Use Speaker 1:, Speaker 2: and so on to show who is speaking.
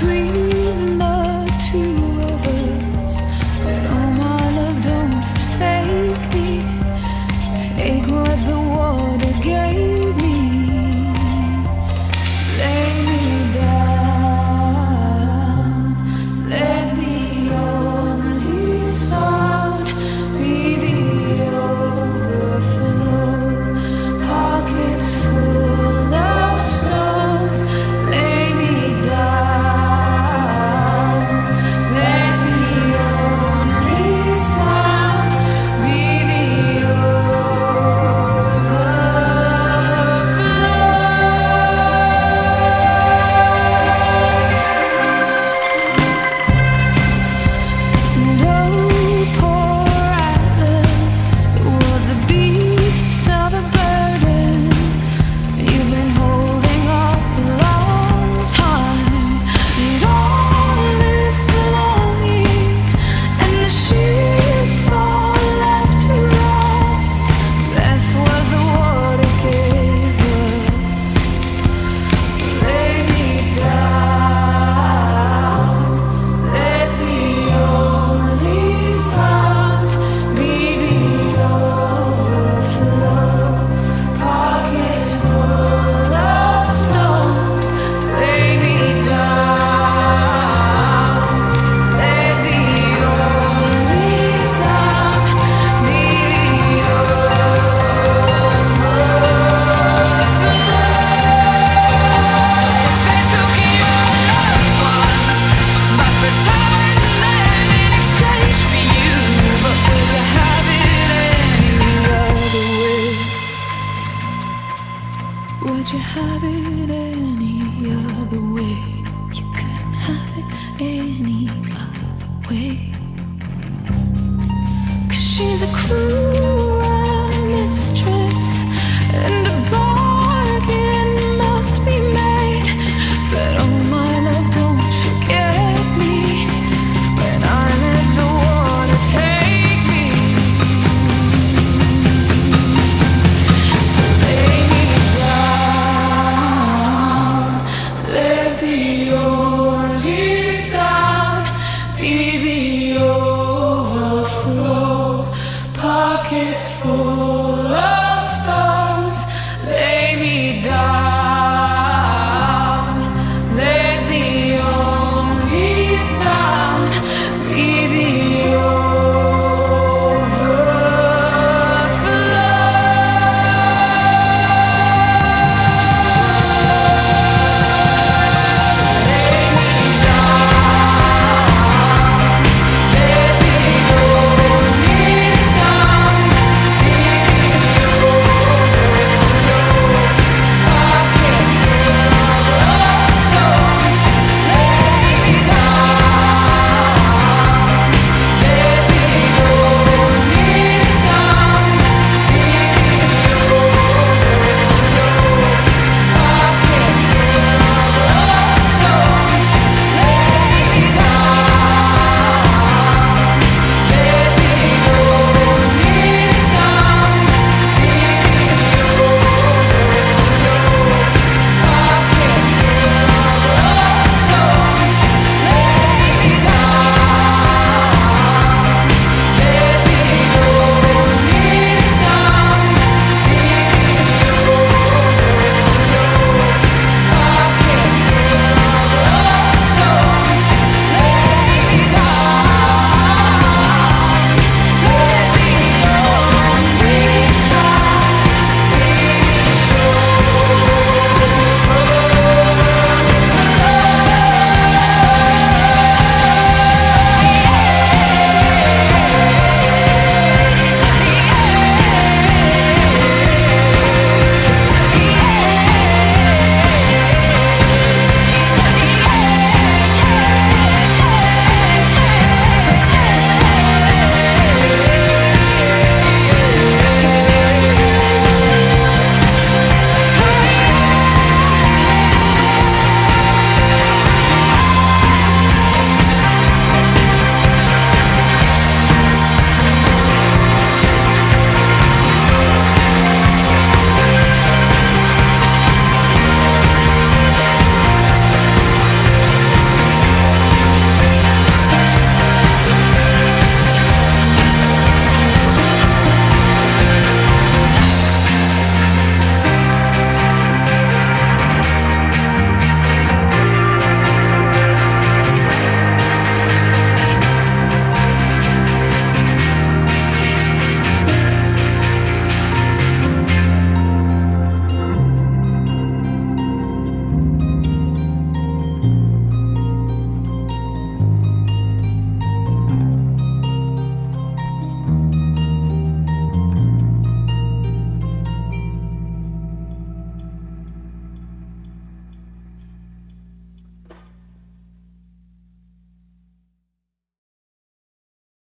Speaker 1: between the two of us. But oh my love, don't forsake me. Take what the water gave me. Lay me down. Let the only sound be the overflow. Pockets full of stones. Lay me down. Let the only sound be the and oh, poor Atlas, the world's a beast of a burden. You've been holding up a long time, and all this longing, and the ships all left to rust. That's what the water gave us. So lay me down. Let the only sound be the overflow. Pockets full of stones. Lay me down. Let the only sound be the overflow. 'Cause they took your loved ones, but returned them in exchange for you. But would you have it any other way? Would you have it any other way? You couldn't have it any other way. 'Cause she's a cruel